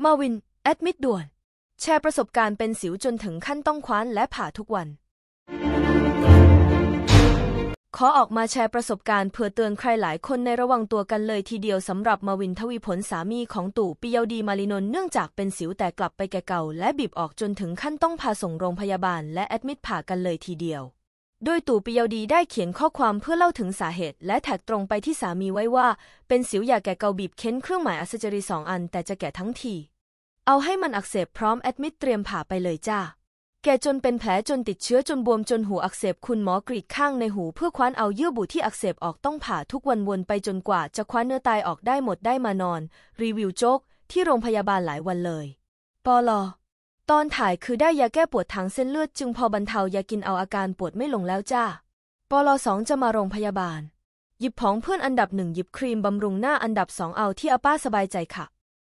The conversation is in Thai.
มาวินแอดมิดด่วนแชร์ประสบการณ์เป็นสิวจนถึงขั้นต้องคว้านและผ่าทุกวันขอออกมาแชร์ประสบการณ์เพื่อเตือนใครหลายคนในระวังตัวกันเลยทีเดียวสำหรับมาวินทวีผลสามีของตู่ปิยวดีมาลินนท์เนื่องจากเป็นสิวแต่กลับไปแก่เก่าและบีบออกจนถึงขั้นต้องพาส่งโรงพยาบาลและแอดมิดผ่ากันเลยทีเดียวโดยตู่ปิยวดีได้เขียนข้อความเพื่อเล่าถึงสาเหตุและแท็กตรงไปที่สามีไว้ว่าเป็นสิวอย่าแก่เก่าบีบเค้นเครื่องหมายอัศจรรย์2 อันแต่จะแก่ทั้งทีเอาให้มันอักเสบพร้อมแอดมิดเตรียมผ่าไปเลยจ้าแก่จนเป็นแผลจนติดเชื้อจนบวมจนหูอักเสบคุณหมอกรีดข้างในหูเพื่อคว้านเอาเยื่อบุที่อักเสบออกต้องผ่าทุกวันวนไปจนกว่าจะคว้านเนื้อตายออกได้หมดได้มานอนรีวิวโจ๊กที่โรงพยาบาลหลายวันเลยปลตอนถ่ายคือได้ยาแก้ปวดทางเส้นเลือดจึงพอบรรเทายากินเอาอาการปวดไม่ลงแล้วจ้าปล2จะมาโรงพยาบาลหยิบของเพื่อนอันดับ1หยิบครีมบำรุงหน้าอันดับ2เอาที่อาป้าสบายใจค่ะ